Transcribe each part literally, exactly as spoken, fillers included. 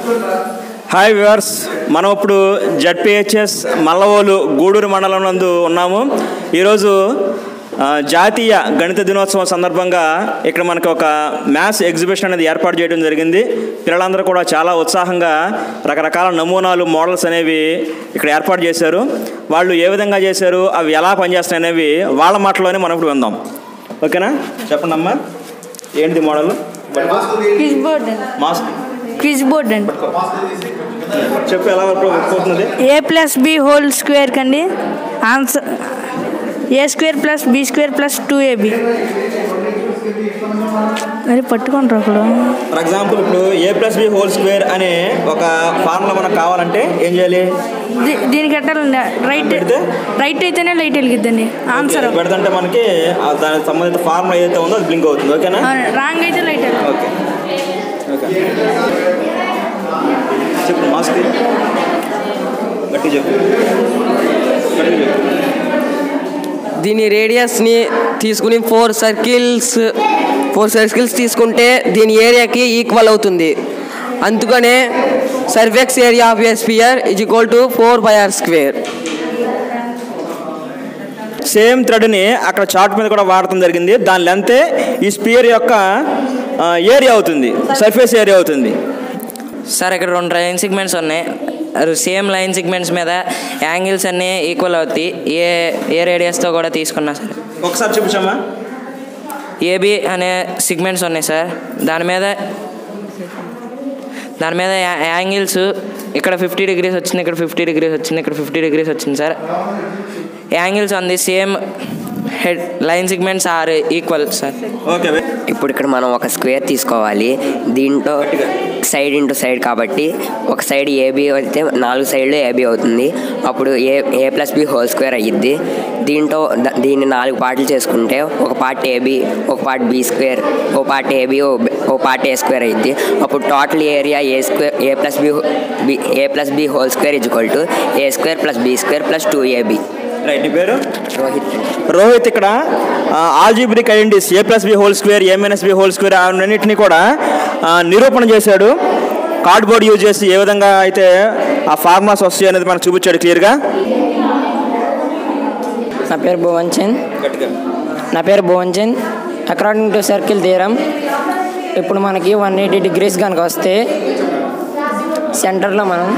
Hi viewers, మనం ఇప్పుడు ZPHS Mallavolu Gudur మండలం నందు ఉన్నాము. ఈరోజు జాతీయ గణిత దినోత్సవం సందర్భంగా ఇక్కడ మనకు ఒక మ్యాథ్స్ ఎగ్జిబిషన్ అనేది ఏర్పాటు చేయడం జరిగింది. పిల్లలందరూ కూడా చాలా ఉత్సాహంగా రకరకాల నమూనాలు, మోడల్స్ అనేవి ఇక్కడ ఏర్పాటు చేశారు. వాళ్ళు ఏ విధంగా చేశారు, అవి ఎలా పనిచేస్తాయి అనేవి వాళ్ళ మాటలోనే మనం ఇప్పుడు విందాం. ఓకేనా? చెప్పండి అమ్మా, ఏంటి model? Quiz board mask quiz board అండి. చెప్పు, ఎలా పోతుంది? A plus B whole square కండి answer A square plus B square plus two AB. అది పట్టుకుంటారు అప్పుడు. ఫర్ ఎగ్జాంపుల్ ఇప్పుడు A plus B whole square అనే ఒక ఫార్ములా మనకు కావాలంటే ఏం చేయాలి? దీనికి ఎట్టాలండి, రైట్ రైట్ అయితేనే లైట్ వెలిగిద్దండి. ఆన్సర్ పెడితే మనకి దానికి సంబంధిత ఫార్ములా ఏదైతే ఉందో అది బ్లింక్ అవుతుంది. ఓకేనా? రాంగ్ అయితే లైట్. ఓకే ఓకే చెప్పు, మాస్క్ గట్టి చెప్పు, గట్టి చెప్పు. దీని రేడియస్ని తీసుకుని ఫోర్ సర్కిల్స్ ఫోర్ సర్కిల్స్ తీసుకుంటే దీని ఏరియాకి ఈక్వల్ అవుతుంది. అందుకనే surface area of a sphere is equal to four by R square. Same థ్రెడ్ని అక్కడ చార్ట్ మీద కూడా వాడటం జరిగింది. దాని లెంతే ఈ స్పియర్ యొక్క ఏరియా అవుతుంది, సర్ఫేస్ ఏరియా అవుతుంది. సార్ ఇక్కడ రెండు లైన్ సిగ్మెంట్స్ ఉన్నాయి. సేమ్ లైన్ సిగ్మెంట్స్ మీద యాంగిల్స్ అన్నీ ఈక్వల్ అవుతాయి. ఏ ఏ రేడియస్తో కూడా తీసుకున్నా సార్. ఒకసారి చూపించమ్మా. ఏబి అనే సిగ్మెంట్స్ ఉన్నాయి సార్. దాని మీద దాని మీద యాంగిల్స్ ఇక్కడ ఫిఫ్టీ డిగ్రీస్ వచ్చింది, ఇక్కడ ఫిఫ్టీ డిగ్రీస్ వచ్చింది, ఇక్కడ ఫిఫ్టీ డిగ్రీస్ వచ్చింది sir. Angles on the same head line segments are equal sir. Okay. ఇప్పుడు ఇక్కడ మనం ఒక స్క్వేర్ తీసుకోవాలి. దీంట్లో సైడ్ ఇంటూ సైడ్ కాబట్టి ఒక సైడ్ ఏబి అయితే నాలుగు సైడ్లు ఏబి అవుతుంది. అప్పుడు A A plus B whole square అయ్యిద్ది. దీంట్లో దీన్ని నాలుగు పార్ట్లు చేసుకుంటే ఒక పార్ట్ ఏబి, ఒక పార్ట్ బి స్క్వేర్, ఓ పార్ట్ ఏబి, ఓ పార్ట్ ఏ స్క్వేర్ అయ్యిద్ది. అప్పుడు total area A square A plus B B A plus B whole square is equal to A square plus B square plus two AB. Right. నీ పేరు? రోహిత్. రోహిత్ ఇక్కడ algebraic identities A plus B whole square, A minus B whole square అన్నింటినీ కూడా నిరూపణ చేశాడు. Cardboard use చేసి ఏ విధంగా అయితే ఆ ఫార్ములాస్ వస్తాయి అనేది మనకు చూపించాడు క్లియర్గా. నా పేరు భువన్ చంద్ నా పేరు Bhuvan Chand according to circle theorem ఇప్పుడు మనకి వన్ ఎయిటీ డిగ్రీస్ కనుక వస్తే సెంటర్లో మనం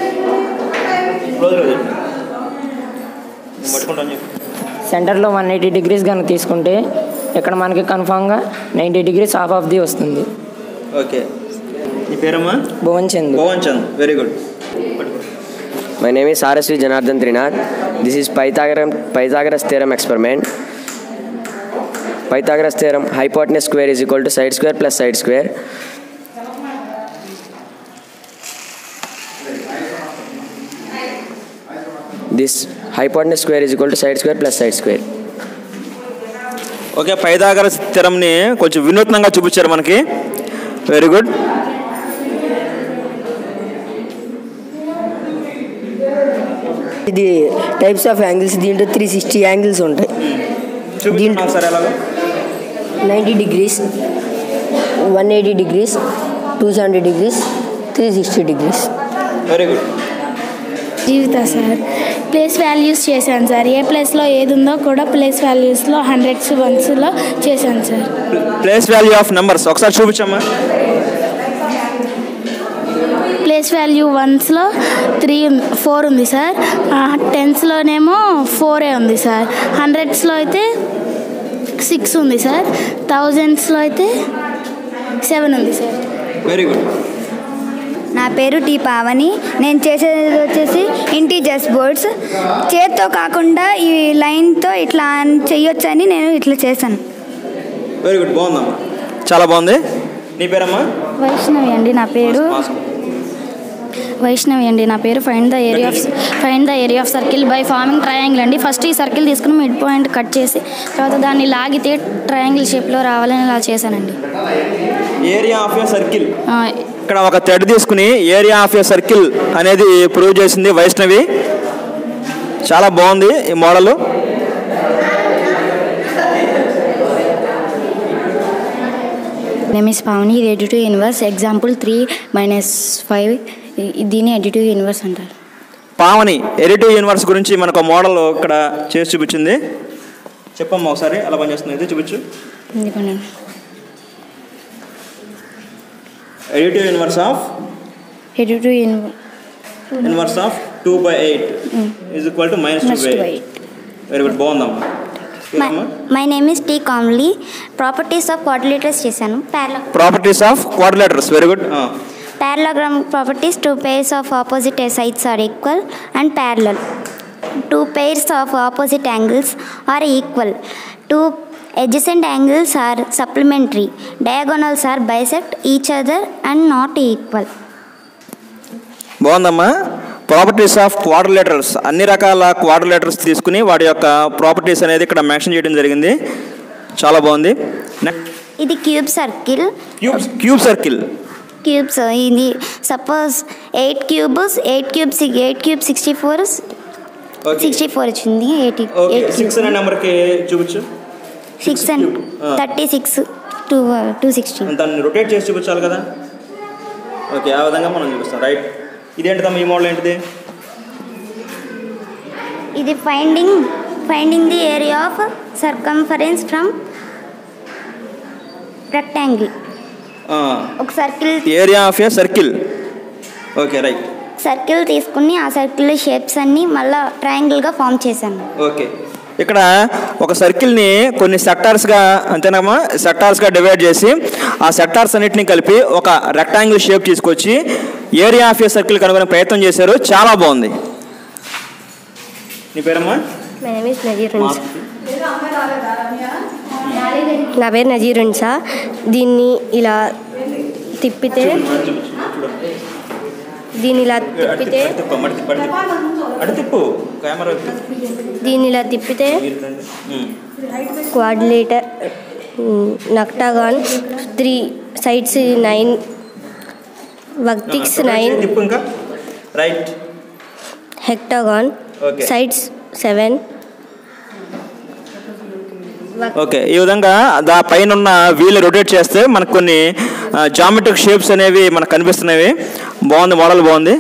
సెంటర్లో వన్ ఎయిటీ డిగ్రీస్ కనుక తీసుకుంటే ఇక్కడ మనకి కన్ఫామ్గా ninety degrees half of the వస్తుంది. ఓకే. నీ పేరమ్మా? Bhuvan Chand. Bhuvan Chand, very good. My name is R S V Janardhan Trinath. This is Pythagoras, Pythagoras theorem experiment. Pythagoras theorem, hypotenuse square is equal to side square plus side square. This hypotenuse square is equal to side square plus side square. Okay. Pythagoras థియరంని కొంచెం వినూత్నంగా చూపించారు మనకి. Very good. ఇది types of angles. దీంట్లో three sixty angles ఉంటాయి. దీంట్లో ninety degrees, one eighty degrees, two seventy degrees, three sixty degrees. Very good. Jeevitha sir place values చేశాను సార్. ఏ ప్లేస్లో ఏది ఉందో కూడా ప్లేస్ వాల్యూస్లో హండ్రెడ్స్ వన్స్లో చేశాను sir. Place value of numbers ఒకసారి చూపించమ్మా. ప్లేస్ వాల్యూ వన్స్లో త్రీ ఫోర్ ఉంది సార్. టెన్స్లోనేమో ఫోరే ఉంది సార్. హండ్రెడ్స్లో అయితే సిక్స్ ఉంది సార్. థౌజండ్స్లో అయితే సెవెన్ ఉంది సార్. Very good. నా పేరు టీ పావని. నేను చేసేది వచ్చేసి ఇంటీజర్స్ బోర్డ్స్. చేత్తో కాకుండా ఈ లైన్తో ఇట్లా చెయ్యొచ్చని నేను ఇట్లా చేశాను. వెరీ గుడ్, బాగుందమ్మా, చాలా బాగుంది. నీ పేరమ్మా? వైష్ణవి అండి నా పేరు. వైష్ణవి అండి నా పేరు. Find the area of find the area of circle by forming triangle అండి. ఫస్ట్ ఈ సర్కిల్ తీసుకుని మిడ్ పాయింట్ కట్ చేసి తర్వాత దాన్ని లాగితే ట్రయాంగిల్ షేప్లో రావాలని ఇలా చేశానండి. Area of a circle. ఇక్కడ ఒక థ్రెడ్ తీసుకుని ఏరియా ఆఫ్ ఏ సర్కిల్ అనేది ప్రూవ్ చేసింది వైష్ణవి. చాలా బాగుంది ఈ మోడల్. Name is Pavani. ఇది additive inverse. Example three minus five, దీన్ని ఎడిటివ్ ఇన్వర్స్ అంటారు. పావని ఎడిటివ్ ఇన్వర్స్ గురించి మనకు మోడల్ ఇక్కడ చేసి చూపించింది. చెప్పమ్మా ఒకసారి అలా పనిచేస్తుంది. ఇది చూపించు. Additive inverse of additive inverse of two by eight is equal to minus two by eight. Very good, బాగుందమ్మా. My name is T Kamli. Properties of quadrilaterals చేశాను. Properties of quadrilaterals, very good. Parallelogram properties, two pairs of opposite sides are equal and parallel. Two pairs of opposite angles are equal. Two adjacent angles are supplementary. Diagonals are bisect each other and not equal. బాగుందమ్మా. Properties of quadrilaterals, అన్ని రకాల quadrilaterals తీసుకుని వాటి యొక్క properties అనేది ఇక్కడ mention చేయడం జరిగింది. చాలా బాగుంది. ఇది cube circle. Cube cube circle cubes ఇది suppose eight cubes eight cube eight cube sixty four sixty four వచ్చింది. ఎయిటీ సిక్స్ అనే నెంబర్కి చూపించు. Six and thirty six two two sixty దాన్ని రొటేట్ చేసి చూపించాలి కదా. ఓకే, ఆ విధంగా మనం చూపిస్తాం. రైట్. ఇదేంటిదమ్మా, ఈ మోడల్ ఏంటిది? ఇది finding finding the area of circumference from rectangle. ఒక circle, area of a circle. Okay, right. Circle తీసుకుని ఆ సర్కిల్ షేప్స్ అన్ని మళ్ళీ ట్రయాంగిల్గా ఫామ్ చేశాను. ఓకే, ఇక్కడ ఒక సర్కిల్ని కొన్ని సెక్టార్స్గా, అంతేనమ్మా, సెక్టార్స్గా డివైడ్ చేసి ఆ సెక్టార్స్ అన్నిటిని కలిపి ఒక రెక్టాంగిల్ షేప్ తీసుకొచ్చి ఏరియా ఆఫ్ ఏ సర్కిల్ కనుగొనే ప్రయత్నం చేశారు. చాలా బాగుంది. నీ పేరమ్మా? My name is Nazeer Unsa. నా పేరు నజీర్ ఉన్సా. దీన్ని ఇలా తిప్పితే దీన్ని ఇలా తిప్పితే దీన్ని ఇలా తిప్పితే quadrilateral octagon, three sides nine, vertex nine, right, heptagon sides seven. Okay, ఈ విధంగా దా పైన ఉన్న వీల్ రొటేట్ చేస్తే మనకు కొన్ని జామెట్రిక్ షేప్స్ అనేవి మనకు కనిపిస్తున్నాయి. బాగుంది, మోడల్ బాగుంది.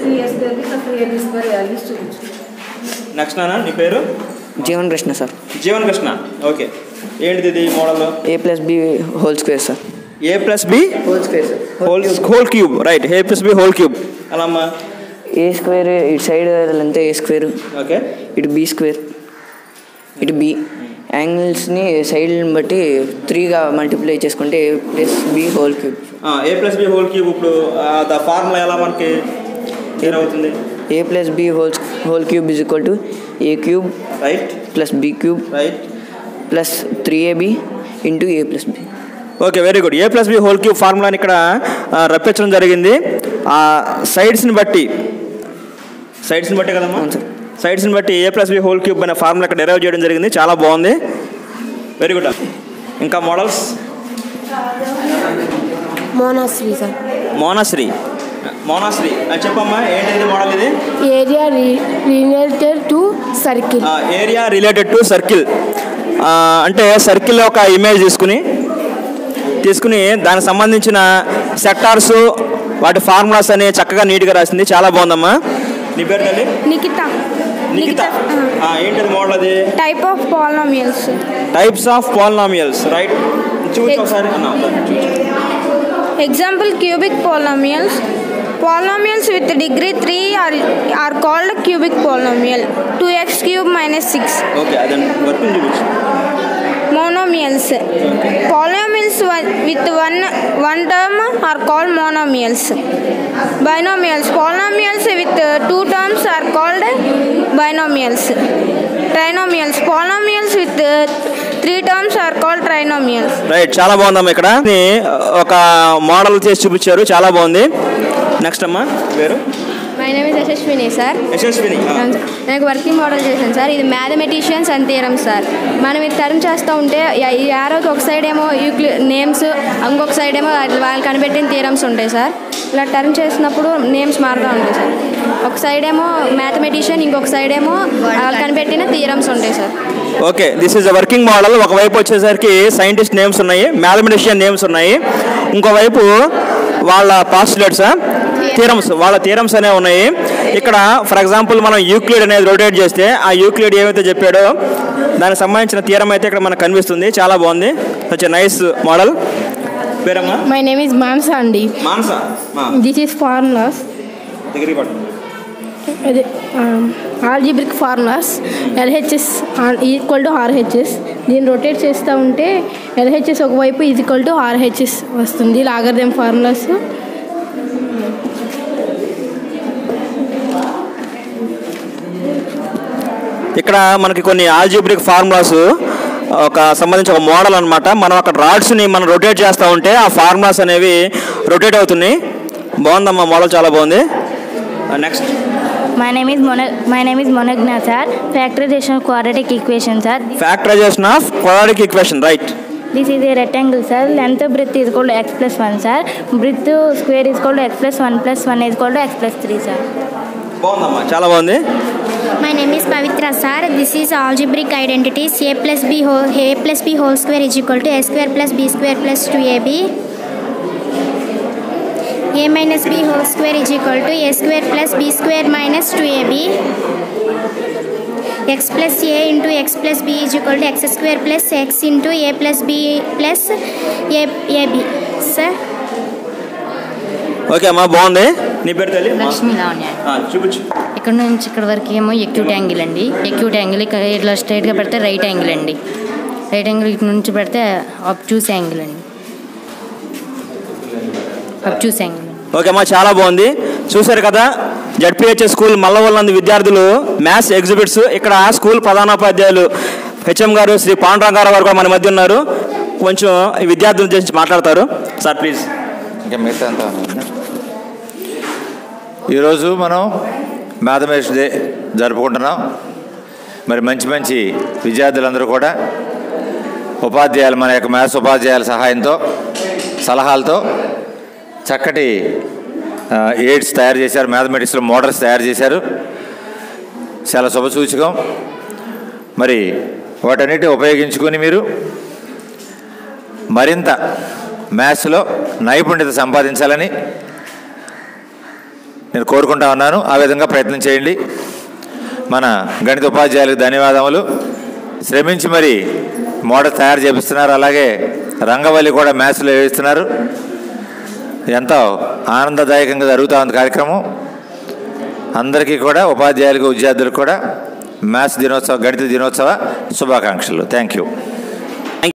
నెక్స్ట్ నాన్న, నీ పేరు? జీవన్ కృష్ణ సార్. జీవన్ కృష్ణ. ఓకే, ఏంటిది ఇది model? A plus B whole square sir. A plus B whole square sir. Whole whole cube. Right, A plus B whole cube. అలా అమ్మా. ఏ స్క్వేర్ ఇటు సైడ్ అంతే ఏ స్క్వేర్. ఓకే, ఇటు బి స్క్వేర్, ఇటు B. యాంగిల్స్ని సైడ్ని బట్టి త్రీగా మల్టిప్లై చేసుకుంటే A plus B whole cube. A plus B whole cube. ఇప్పుడు ద ఫార్ములా ఎలా మనకి క్లియర్ అవుతుంది? A plus B whole whole cube is equal to A cube right plus B cube right plus three AB into A plus B. Okay, very good. A plus B whole cube ఫార్ములాని ఇక్కడ రప్పించడం జరిగింది. ఆ సైడ్స్ని బట్టి సైడ్స్ని బట్టి కదమ్మా, సైడ్స్ని బట్టి A plus B whole cube అనే ఫార్ములా ఇక్కడ డెరైవ్ చేయడం జరిగింది. చాలా బాగుంది, వెరీ గుడ్. ఇంకా మోడల్స్? మోనాశ్రీ సార్. మోనాశ్రీ. మోనాశ్రీ చెప్పమ్మా, ఏంటి మోడల్ ఇది? Area related to circle. Area related to circle అంటే సర్కిల్ ఒక ఇమేజ్ తీసుకుని తీసుకుని దానికి సంబంధించిన సెక్టార్స్ వాటి ఫార్ములాస్ అని చక్కగా నీట్గా రాసింది. చాలా బాగుందమ్మా. నీ పేరు తల్లి? నిఖిత. నిఖిత. ఏంటది మోడల్? అది type of polynomials. Types of polynomials. Right, చూసి ఒకసారి. Example cubic polynomials. Polynomials with degree three are, are called cubic polynomial. two x cube minus six. Okay, then what will you use? Monomials. Okay. Polynomials with one, one term are called monomials. Binomials. Polynomials with two terms are called binomials. Trinomials. Polynomials with three terms are called trinomials. Right, చాలా బాగుందమ్మా. ఇక్కడ ఒక model చేసి చూపించారు, చాలా బాగుంది. Next అమ్మా పేరు? My name is Yashaswini sir. Yashaswini. నాకు వర్కింగ్ మోడల్ చేశాను సార్. ఇది మ్యాథమెటిషియన్స్ అండ్ థియరమ్ సార్. మనం ఇది టర్మ్ చేస్తూ ఉంటే ఈ యారోకి ఒక సైడ్ ఏమో యూక్లి నేమ్స్, ఇంకొక సైడ్ ఏమో వాళ్ళు కనిపెట్టిన థియరమ్స్ ఉంటాయి సార్. ఇలా టర్మ్ చేసినప్పుడు నేమ్స్ మారుతూ ఉంటాయి సార్. ఒక సైడ్ ఏమో మ్యాథమెటిషియన్, ఇంకొక సైడ్ ఏమో వాళ్ళు కనిపెట్టిన థియరమ్స్ ఉంటాయి sir. Okay, this is a working model. ఒకవైపు వచ్చేసరికి సైంటిస్ట్ నేమ్స్ ఉన్నాయి, మ్యాథమెటిషియన్ నేమ్స్ ఉన్నాయి. ఇంకోవైపు వాళ్ళ పాస్టులేట్స్ థీరమ్స్ వాళ్ళ థీరమ్స్ అనేవి ఉన్నాయి. ఇక్కడ ఫర్ ఎగ్జాంపుల్ మనం యూక్లిడ్ అనేది రొటేట్ చేస్తే ఆ యూక్లిడ్ ఏమైతే చెప్పాడో దానికి సంబంధించిన థీరం అయితే ఇక్కడ మనకు కనిపిస్తుంది. చాలా బాగుంది. Such a nice model. పేరమ్మా? మై నేమ్ ఇస్ మాన్సా అండి. మాన్సా. This is formulas. అదే algebraic formulas. LHS equal to RHS. దీన్ని రొటేట్ చేస్తూ ఉంటే ఎల్హెచ్ఎస్ ఒకవైపు ఈజ్ ఈక్వల్ టు ఆర్హెచ్ఎస్ వస్తుంది. Logarithm formulas. ఇక్కడ మనకి కొన్ని ఆల్జీబ్రిక్ ఫార్ములాస్ ఒక సంబంధించి ఒక మోడల్ అనమాట. మనం అక్కడ రాడ్స్ని మనం రొటేట్ చేస్తూ ఉంటే ఆ ఫార్ములాస్ అనేవి రొటేట్ అవుతున్నాయి. బాగుందమ్మా, మోడల్ చాలా బాగుంది. Next. My name is Mona. My name is Monagna, sir. Factorization of quadratic equation, sir. Factorization of quadratic equation, right? This is a rectangle, sir. Length of breadth is equal to x plus one, sir. Breadth square is equal to x plus one plus one is equal to x plus three, sir. బాగుందమ్మా, చాలా బాగుంది. My name is Pavitra, sir. This is algebraic identities. A plus b whole a plus b whole square is equal to a square plus b square plus two a b. A minus b whole square is equal to a square plus b square minus two a b. X plus a into x plus b is equal to x square plus x into a plus b plus a ab. Sir. Okay అమ్మా, బాగుంది. నీ పేరు తెలియదు? లక్ష్మీ లావణ్య. చూపించు. ఇక్కడ నుంచి ఇక్కడ వరకు ఏమో ఎక్యూట్ యాంగిల్ అండి. ఎక్యూట్ యాంగిల్ ఇట్లా స్ట్రైట్గా పెడితే రైట్ యాంగిల్ అండి. రైట్ యాంగిల్ ఇటు నుంచి పెడితే అబ్ట్యూస్ యాంగిల్ అండి. Obtuse angle. ఓకే అమ్మా, చాలా బాగుంది. చూశారు కదా, జడ్పీహెచ్ఎస్ స్కూల్ మల్లవల్లంది విద్యార్థులు మ్యాథ్స్ ఎగ్జిబిట్స్. ఇక్కడ స్కూల్ ప్రధానోపాధ్యాయులు హెచ్ఎం గారు శ్రీ పాండురంగారావు గారు కూడా మన మధ్య ఉన్నారు. కొంచెం ఈ విద్యార్థుల గురించి మాట్లాడతారు. Sir please. ఇంకా మిగతా అంతా ఈరోజు మనం మ్యాథమెటిక్స్ డే జరుపుకుంటున్నాం. మరి మంచి మంచి విద్యార్థులందరూ కూడా ఉపాధ్యాయులు మన యొక్క మ్యాథ్స్ ఉపాధ్యాయుల సహాయంతో సలహాలతో చక్కటి ఎయిడ్స్ తయారు చేశారు. మ్యాథమెటిక్స్లో మోడల్స్ తయారు చేశారు. చాలా శుభసూచకం. మరి వాటన్నిటి ఉపయోగించుకొని మీరు మరింత మ్యాథ్స్లో నైపుణ్యత సంపాదించాలని నేను కోరుకుంటా ఉన్నాను. ఆ విధంగా ప్రయత్నం చేయండి. మన గణిత ఉపాధ్యాయులకు ధన్యవాదములు. శ్రమించి మరి మోడల్ తయారు చేపిస్తున్నారు. అలాగే రంగవల్లి కూడా మ్యాథ్స్లో వేస్తున్నారు. ఎంతో ఆనందదాయకంగా జరుగుతూ ఉంది కార్యక్రమం. అందరికీ కూడా ఉపాధ్యాయులకు విద్యార్థులకు కూడా మ్యాథ్స్ దినోత్సవ గణిత దినోత్సవ శుభాకాంక్షలు. Thank you.